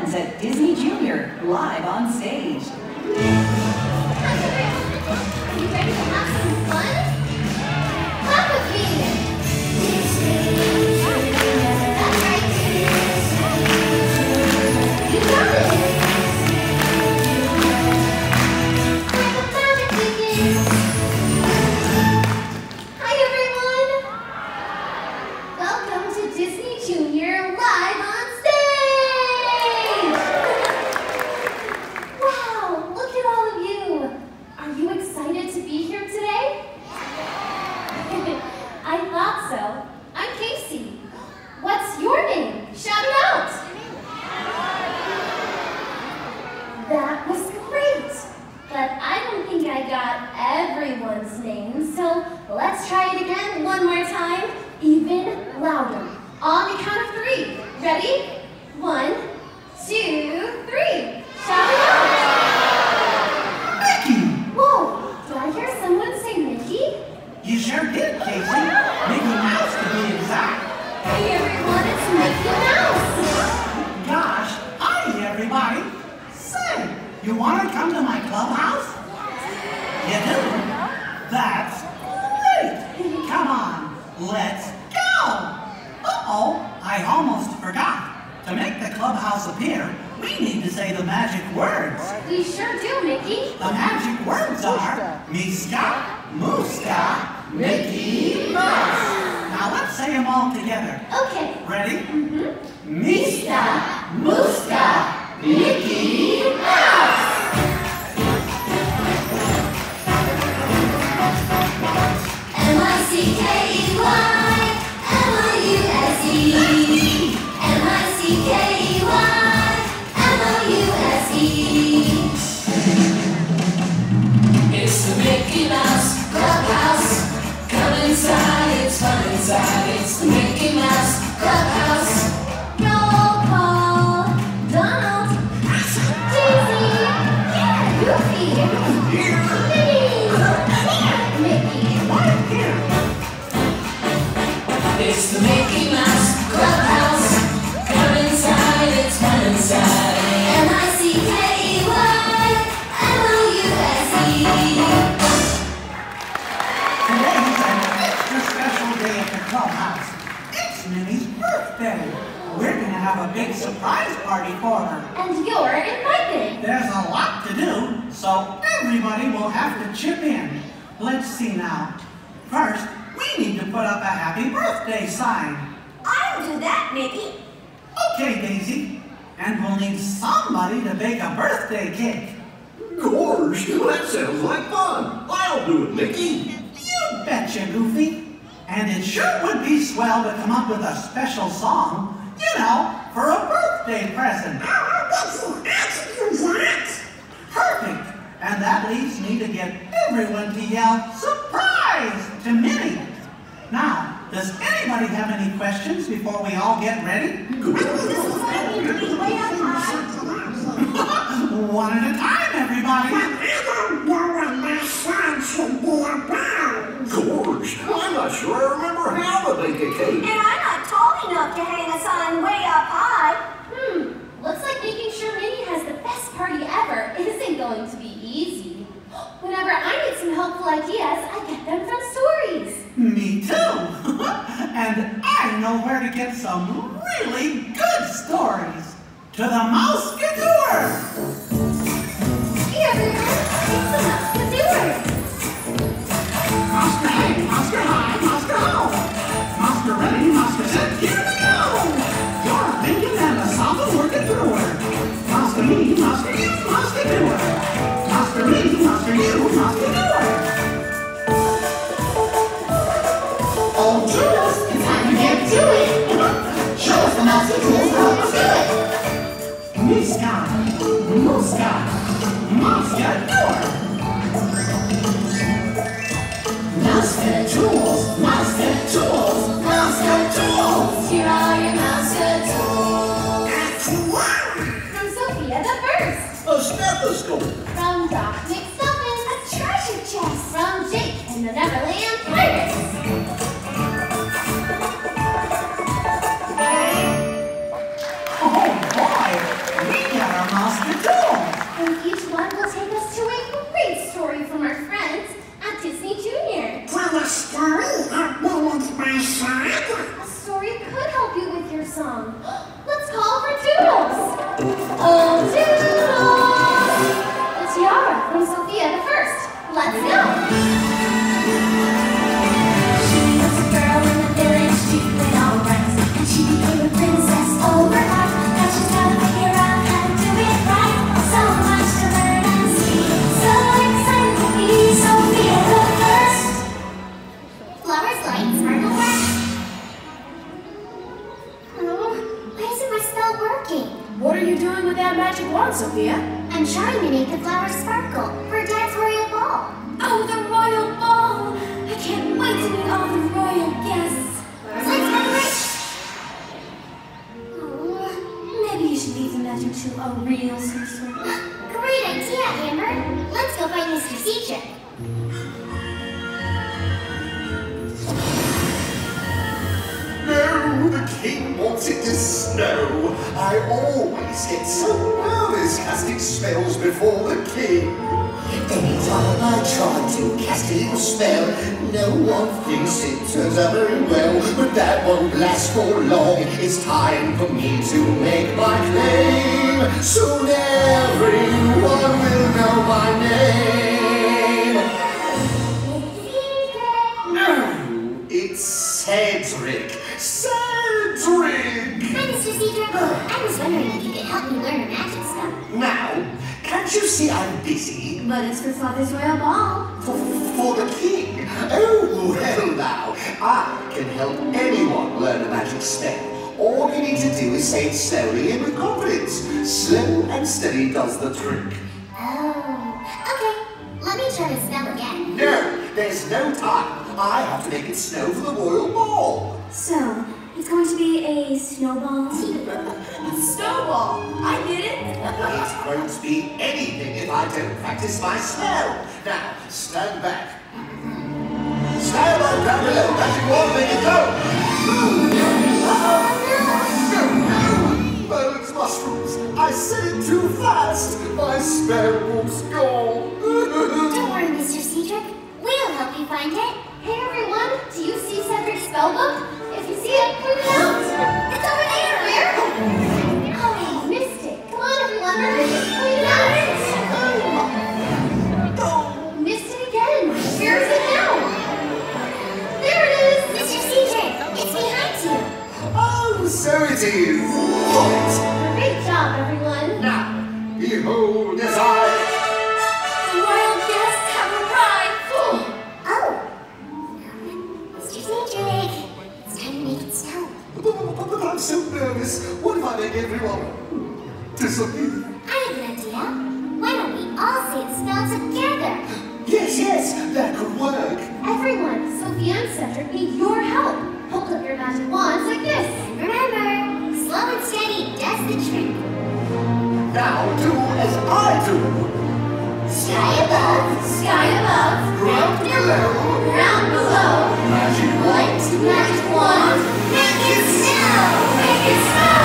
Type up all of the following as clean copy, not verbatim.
friends at Disney Junior, live on stage. Are you ready to have some fun? Clap with me! That's right. You got it! Like a magic begins. Hi everyone! Welcome to Disney Junior live on stage! Wow, look at all of you! Are you excited to be here today? I thought so. I'm Casey. What's your name? Shout it out! That was great! But I don't think I got everyone's name, so let's try it again one more time, even louder. On the count of 3. Ready? 1, 2, 3. Shout it out! Mickey! Whoa! Did I hear someone say Mickey? You sure did, Casey. Mickey Mouse to be exact. Hey everyone, it's Mickey Mouse! Gosh, hi everybody. Say, you want to come to my clubhouse? You do? That's great. Come on, let's go. Uh-oh, I almost forgot. To make the clubhouse appear, we need to say the magic words. We sure do, Mickey. The magic words are Miska, Muska, Mickey Mouse. Now let's say them all together. Okay. Ready? Miska, Muska, Mickey Mouse! M-I-C-K-E-Y, M-O-U-S-E. M-I-C-K-E-Y, M-O-U-S-E. It's the Mickey Mouse Clubhouse. Come inside, it's fun inside. It's the Mickey Mouse Clubhouse. Roll call. Donald. Daisy. Yeah, Goofy. Mickey. It's the Mickey Mouse Clubhouse. Come inside, it's fun inside. M-I-C-K-E-Y, M-O-U-S-E. Today's an extra special day at the clubhouse. It's Minnie's birthday. We're going to have a big surprise party for her. And you're invited. There's a lot to do, so everybody will have to chip in. Let's see now. First, we need to put up a happy birthday sign. I'll do that, Mickey. Okay, Daisy. And we'll need somebody to bake a birthday cake. Gosh, that sounds like fun. I'll do it, Mickey. You betcha, Goofy. And it sure would be swell to come up with a special song, you know, for a birthday present. Perfect. And that leaves me to get everyone to yell, "Surprise!" to Minnie. Now, does anybody have any questions before we all get ready? One at a time, everybody. Gosh, I'm not sure I remember how to bake a cake. And I'm not tall enough to hang a sign way up high. Looks like making sure Minnie has the best party ever isn't going to be easy. Whenever I need some helpful ideas, I get them from stories. Me too. And I know where to get some really good stories. To the Mouse-Couture. Hey everyone, it's the Mouse-Couture. Monster high, monster high, monster ho. Monster ready, monster set, here we go. You're thinking and a solver working through her. Monster me, monster you, monster doer. Monster me, monster you, monster doer. Old Toodles, it's time to get to it. Show us the mousy tools, help us do it. Miska, Muska, Mouse-Couture. Mouse-Couture, Mouse-Couture, Mouse-Couture. Here are your Mouse-Couture. From Sophia the First. A stethoscope. From Doc McStuffin. A treasure chest. From Jake and the Neverland Pirates. Oh boy, we Oh, doodle! The tiara from Sophia the First. Let's go! She was a girl in the village, she played all right, and she became a princess overnight. Now she's gotta figure out how to do it right. So much to learn and see. So excited to be Sophia the First. Flowers, lights, sparkle, bright. Oh, why isn't my spell working? What are you doing with that magic wand, Sophia? I'm trying to make the flowers sparkle for Dad's royal ball. Oh, the royal ball! I can't wait to meet all the royal guests. Let's celebrate! Oh, maybe you should leave the magic to a real sorcerer. Great idea, Amber. Let's go find Mr. Cedric. No, the king wants it to snow. I always get so nervous casting spells before the king. Anytime I try to cast a little spell, no one thinks it turns out very well. But that won't last for long. It's time for me to make my claim. Soon everyone will know my name. No, it's Cedric. Cedric! Hi, Mr. Cedric. I was wondering if you could help me learn a magic spell. Now, can't you see I'm busy? But it's for Father's royal ball. For the king? Oh, well now, I can help anyone learn a magic spell. All you need to do is say it slowly and with confidence. Slow and steady does the trick. Oh, okay. Let me try the spell again. No, there's no time. I have to make it snow for the royal ball. So, it's going to be a snowball? Snowball! I did it! It won't be anything if I don't practice my spell. Now, stand back. Stand on down below. Magic wand, make it go! Birds, mushrooms. I said it too fast. My spellbook's gone. Don't worry, Mr. Cedric. We'll help you find it. Hey, everyone. Do you see Cedric's spellbook? If you see it, point it out. It's over there. Where? Oh, I missed it. Come on, everyone. Hurry. Point it out. Oh, missed it again. Where is it now? There it is. Mr. Cedric, it's behind you. Oh, so it is. Right. Great job, everyone. Now, behold as I... The royal guests have arrived! Oh. Mr. Cedric, it's time to make it snow. But I'm so nervous. What if I make everyone disappear? I have an idea. Why don't we all say the spell together? Yes, that could work. Everyone, Sophia and Cedric need your help. Hold up your magic wands like this. And remember, slow and steady does the trick. Now do as I do. Sky above, Ground below. ground below. Magic Light, magic wand, make it snow, make it snow.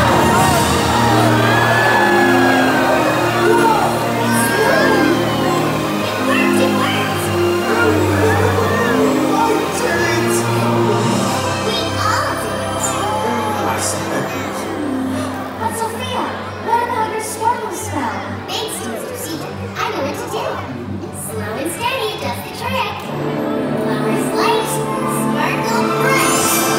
It worked. I did it. We all did it. I said But Sophia, what about your sparkle spell? Thanks to Mr. Cedric, I know what to do. Slow and steady does the trick. Flowers light, sparkle bright.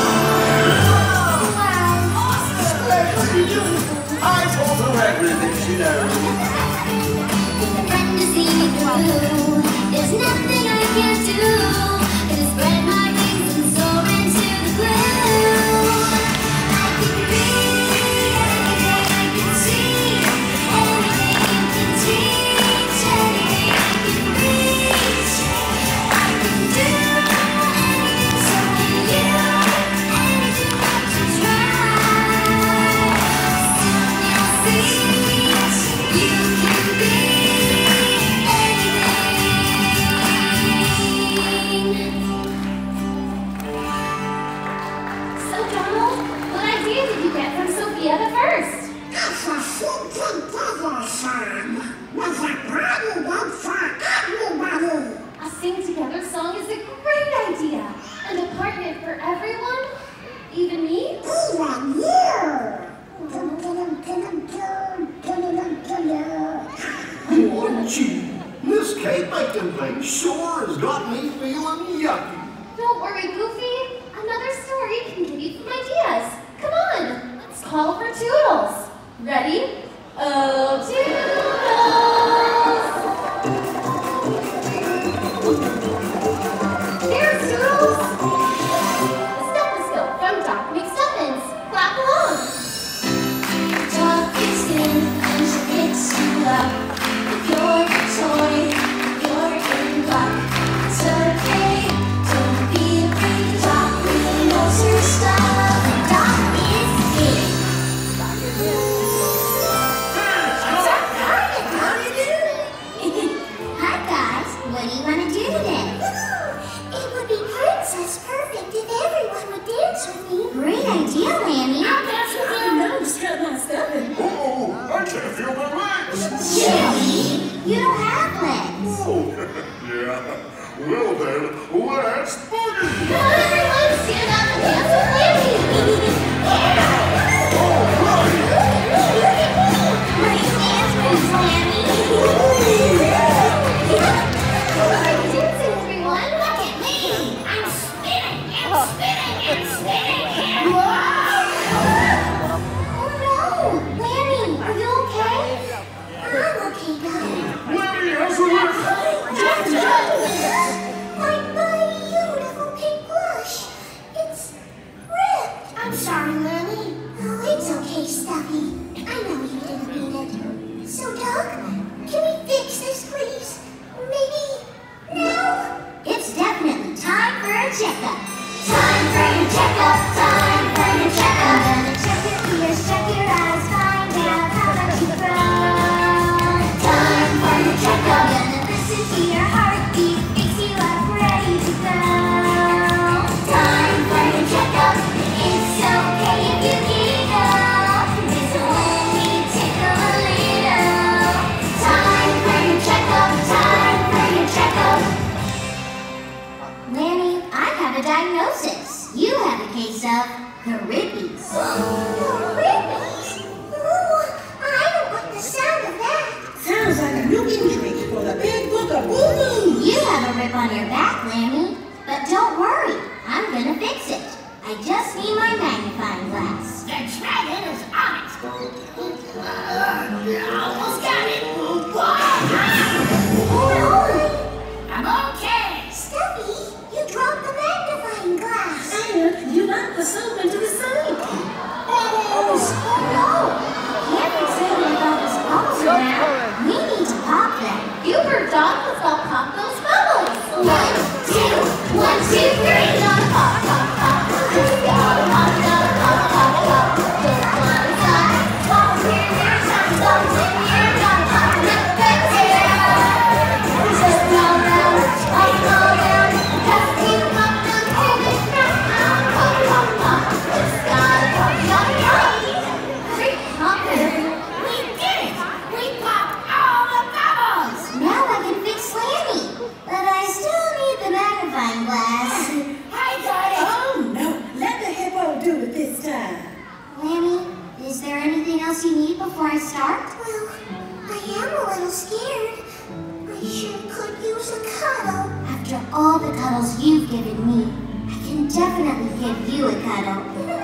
I told her everything she knows. Friend to see me through. There's nothing I can't do. Just spread my wings and soar into the blue. I can read anything I can see. Anything you can teach. Anything I can reach. I can do anything, so can you. Anything but to try. Soon you'll see. You can be So, Donald, what idea did you get from Sophia the First? It's a sing-together song with a party good for everybody. A sing-together song is a great idea. And a partner for everyone? Even me? Even you. stuffing thing sure has got me feeling yucky. Don't worry, Goofy. Another story can give you some ideas. Come on, let's call for Toodles. Ready? Oh, Toodles! Here's Toodles! A stethoscope from Doc McStuffins. Clap along. Talk is in and she picks you up. If you're a toy, you're in luck. It's okay, don't be afraid to talk. Really knows her stuff. Doc is in. Hi guys, what do you want to do today? It would be princess perfect if everyone would dance with me. Great idea, Lammy. No, strap my stuffing. Oh, I can't feel my legs. Jelly, you don't have legs. Oh, yeah. Well then, let's boogie. Come on, everyone, stand up and dance with Lammy. Great dance moves, Lammy. How are you dancing, everyone? Look at me. I'm spinning and spinning and spinning. Oh no! Lammy, are you okay? I'm okay, Doc. Lemmy has a lift. My beautiful pink blush. It's ripped. I'm sorry, Lammy. Oh, it's okay, Stuffy. I know you didn't mean it. So, Doc, can we fix this, please? Maybe now? It's definitely time for a checkup. Time for your checkup. Time for your checkup. Gonna check your ears, check your eyes, find out how much you grow. Time for your checkup. Gonna listen to your heartbeat, fix you up, ready to go. Time for your checkup. It's okay if you giggle. This will only tickle a little. Time for your checkup. Time for your checkup. Lanny, I have a diagnosis. You have a case of the Rippies. The ribbons? Ooh, I don't like the sound of that. Sounds like a new injury for the big book of boo-boo. You have a rip on your back, Lanny. But don't worry, I'm gonna fix it. I just need my magnifying glass. The dragon is on it. Almost got it. I'm okay. Stuffy, you dropped the magnifying glass. And you knocked the soap into the sink. Oh no! Can't be saying about this bubbles around. We need to pop them. You heard Doc, let's all pop those bubbles. 1, 2, 1, 2, 3. Gotta pop, pop, pop. Gotta pop, gotta pop, pop, pop. Just one side. Bubbles here, there, time. Bubbles in here. Gotta pop them back here. Just go round, up, go down. Just keep pop them to the ground. Pop, pop, pop. Just gotta pop, gotta pop. Great popping. We did it. We popped all the bubbles. Now I can fix Lanny. But I still need the magnifying glass. I got it. Oh no, let the hippo do it this time. Lanny, is there anything else you need before I start? Well, I am a little scared. I sure could use a cuddle. After all the cuddles you've given me, I can definitely give you a cuddle.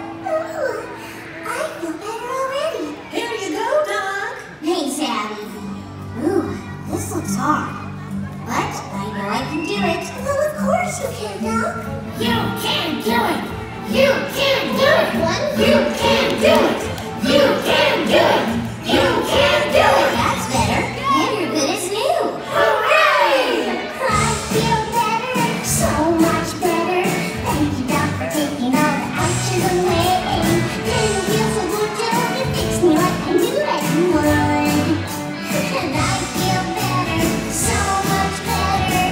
I feel better already. Here you go, Doc. Thanks, Abby. Ooh, this looks hard. But I know I can do it. Well, of course you can, Doc. You can do it. You can do it. You can do it. You can do it. You can do it. That's better. And you're good as new. Hooray! I feel better, so much better. Thank you, Doc, for taking all the ouches away. Didn't feel so good till you fixed me like I knew I would. And I feel better, so much better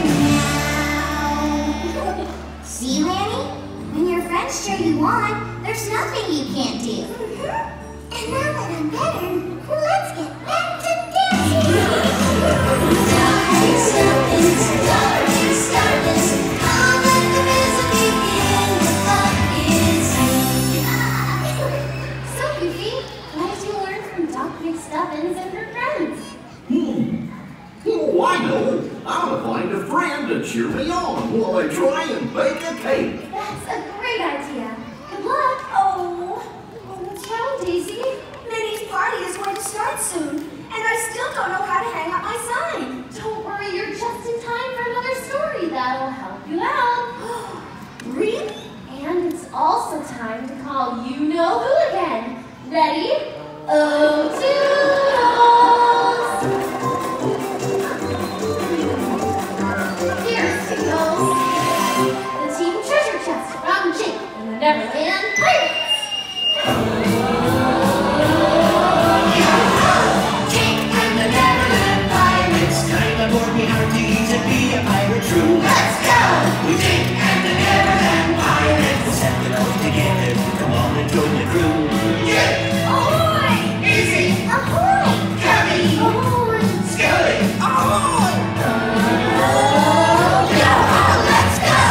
now. See, Lanny? When your friends cheer you on, there's nothing you can't do. And now that I'm better, let's get back to dancing. So, Goofy, what did you learn from Doc McStuffins and her friends? Oh, I know. I'm gonna find a friend to cheer me on while I try and bake a cake. That's a great idea. Good luck. Oh, what's wrong, Daisy? Minnie's party is going to start soon, and I still don't know how to hang up my sign. Don't worry, you're just in time for another story that'll help you out. Really? And it's also time to call you-know-who again. Ready? Oh, toodles! Here, Toodles. The team treasure chest from Jake and the Neverland Pirates. Jake and the Neverland Pirates. Time aboard me hearty to be a pirate true. Let's go! We Jake and the Neverland Pirates. We'll set the coast together. Come on and join the crew. Jake! Ahoy! Easy! Ahoy! Cubby! Ahoy! Scully! Ahoy! Let's go!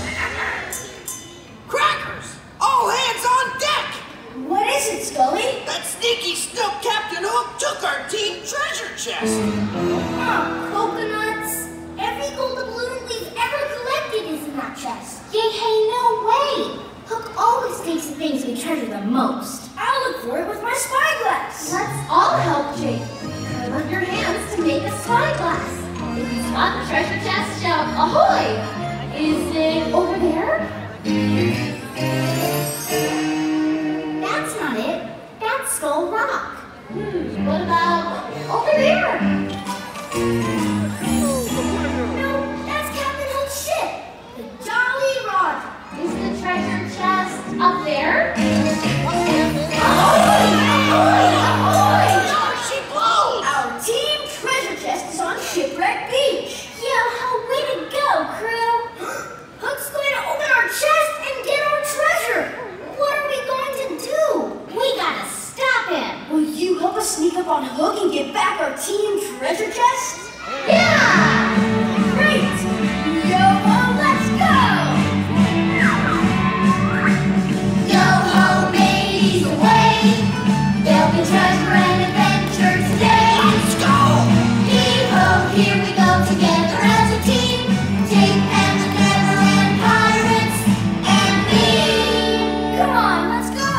Crackers! All hands on deck! What is it, Scully? That sneaky snook Captain Hook took our team treasure chest. Oh, coconuts. Every gold doubloon we've ever collected is in that chest. Hey, no way! Hook always takes the things we treasure the most. I'll look for it with my spyglass. Let's all help Jake. Put up your hands to make a spyglass. If you spot the treasure chest, shout ahoy! Is it over there? That's not it. That's Skull Rock. What about over there? No, that's Captain Hook's ship, the Jolly Roger. Is the treasure chest up there? Ahoy! She blows! Our team treasure chest is on Shipwreck Beach. Way to go, crew! Hook's going to open our chest and get our treasure. What are we going to do? We gotta stop him! Will you help us sneak up on Hook and get back our team treasure chest? Yeah! Great! Yo-ho, let's go! Yo-ho, mateys, away! There'll be treasure and adventure today! Let's go! Heave-ho, here we go together as a team! Jake and the Neverland Pirates and me! Come on, let's go!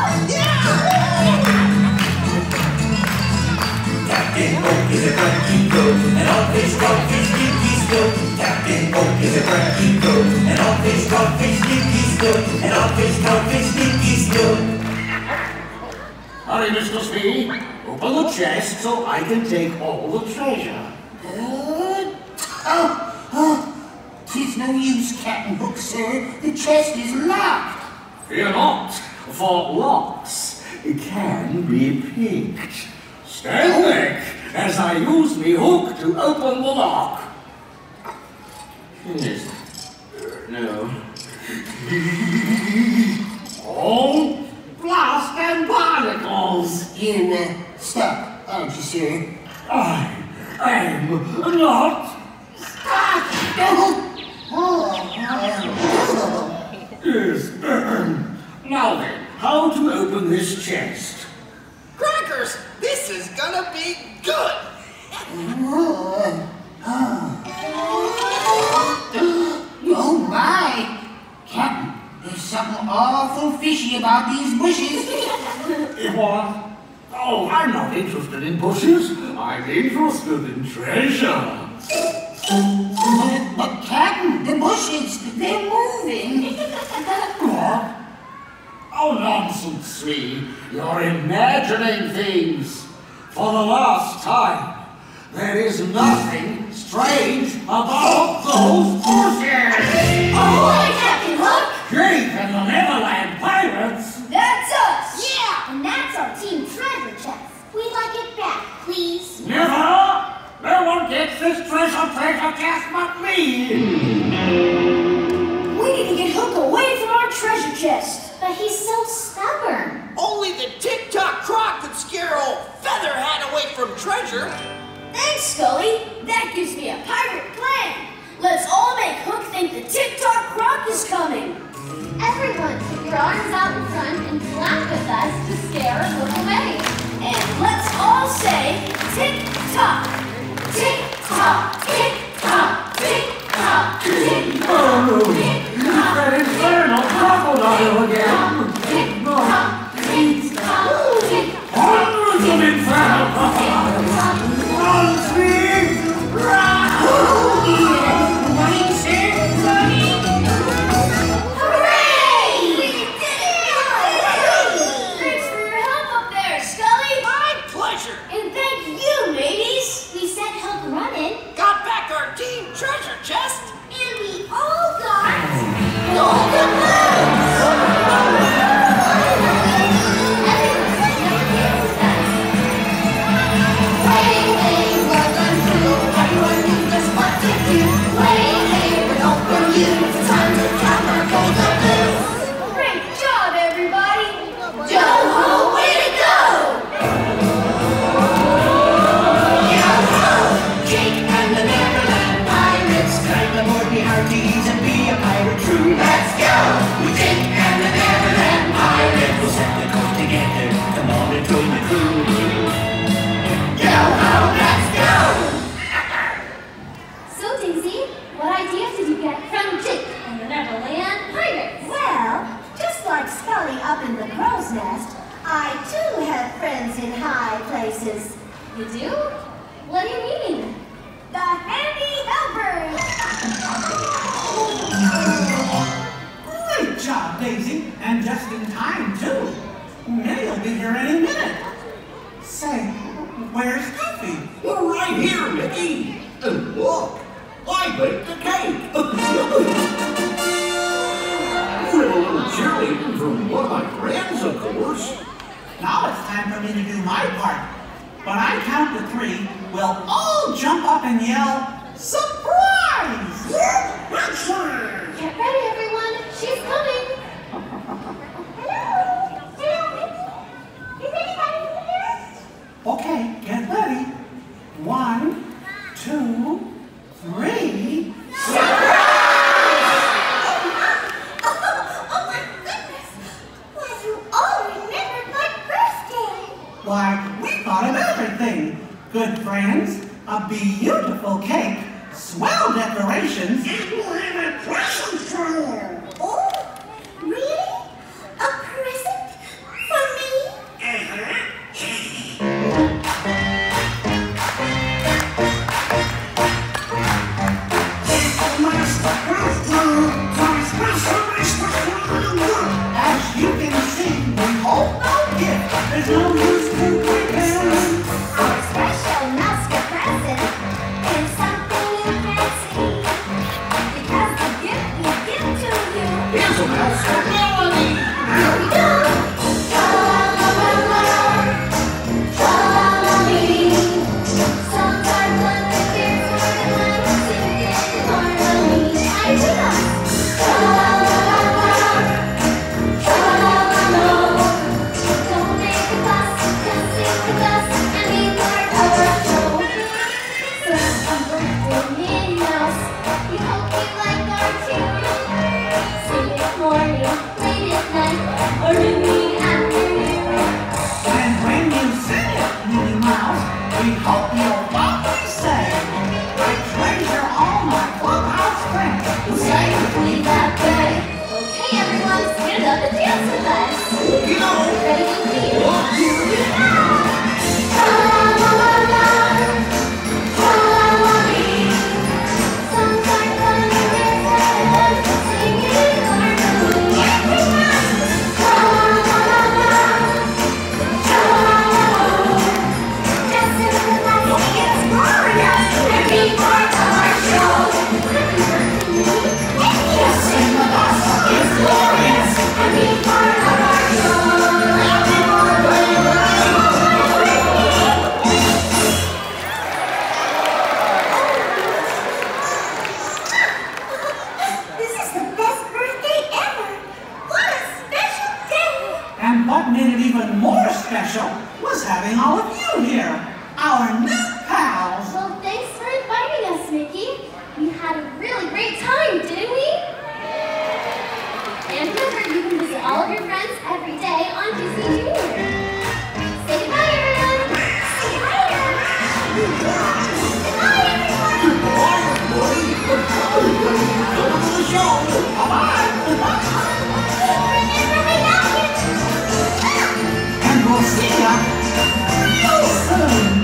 Captain Hook is a cranky goat, and all fish, codfish, sneaky goat. Captain Hook is a cranky goat, and all fish, codfish, sneaky goat. And all fish, codfish, sneaky goat. Hurry, Mr. Speed. Open the chest so I can take all the treasure. Good. Tis no use, Captain Hook, sir. The chest is locked. Fear not, for locks can be picked. Stand back as I use me hook to open the lock. Yes. No. All blast and barnacles. You're stuck, aren't you, sir? I am not. Yes. Now then, how to open this chest? Crackers, this is gonna be good! Oh my! Captain, there's something awful fishy about these bushes. What? Oh, I'm not interested in bushes. I'm interested in treasure. But Captain, the bushes, they're moving. What? Oh, nonsense, Slee. You're imagining things. For the last time, there is nothing strange about those bushes. Ahoy, Captain Hook! Jake and the Neverland Pirates. That's us! Yeah, and that's our team treasure chest. We'd like it back, please. Never! No one gets this treasure chest but me. We need to get Hook away from our treasure chest. But he's so stubborn. Only the Tick-Tock Croc could scare old Featherhead away from treasure. Thanks, Scully. That gives me a pirate plan. Let's all make Hook think the Tick-Tock Croc is coming. Everyone, put your arms out in front and clap with us to scare Hook away. And let's all say tick-tock, tick-tock. tick-tock, tick-tock, tick-tock, tick-tock. Oh, that infernal crocodile again. Tick-tock, tick-tock, tick-tock. Hundreds of infernal crocodiles. Run, Speed! Run! What do you say, Sonny? Hooray! We did it! Thanks for your help up there, Scully. My pleasure. And thank you, mateys. We sent help running, Got back our team treasure chest. and we all got Golden Balloons! Hey, hey, welcome to everyone knew just what to do. Hey, hey, we're all from you. It's time to count our golden balloons. Great job, everybody. Yo-ho, way to go! Yo-ho! Jake and the Neverland Pirates. Climb aboard the Hearties and be a pirate true. Let's go! With Jake and the Neverland Pirates, we'll set the coast together. Come on and join the crew. Yo-ho, let's go! So, Daisy, what ideas did you get from Jake and the Neverland Pirates? Well, just like Scully up in the crow's nest, I too have friends in high places. You do? What do you mean? The Handy Helpers! Great job, Daisy, and just in time, too. Minnie'll be here any minute. Say, where's Goofy? We're right here, Mickey. And look, I baked a cake. With a little cheerleading from one of my friends, of course. Now it's time for me to do my part. When I count to 3, we'll all jump up and yell, surprise! Get ready, everyone. She's coming. Hello? Hello, Mickey? Is anybody here? Okay, get ready. 1, 2, 3. Oh my goodness! Why, you all remembered my birthday! Why, we thought of everything. Good friends, a beautiful cake, swell decorations. And we'll have a present for you. Oh, really? A present for me? As you can see, we hold no gift. There's no use to pretend. Our special Musker present is something you can't see. Because the gift we give to you. Here's a mouse for melody. Here we go. Tra-la-la-la, tra-la-la-lee. Sometimes when the kids are going to sing in harmony. I do. Tra-la-la-la, tra-la-la-la. Don't make a fuss, just sing with us and be part of our show. So happy birthday, Minnie Mouse. We hope you like our tune. Sing it morning, late at night, or in the afternoon. And when you sing it, Minnie Mouse, we hope you'll always say, I treasure all my clubhouse friends who say with me that day. Okay, everyone, stand up and dance with us. You know, Ready to leave? here we go. Tra-la-la-la, tra-la-la-lee. Sometimes when the kids are singing harmony. Tra-la-la-la, tra-la-la-la. Just sing with us, it's glorious, and be part of our show. Just sing with us, it's glorious, and be part of our show. This is the best birthday ever! What a special day! And what made it even more special was having all of you here, our new pals. Well, thanks for inviting us, Mickey. We had a really great time, show. Bye-bye. Remember my napkin. And we'll see ya real soon.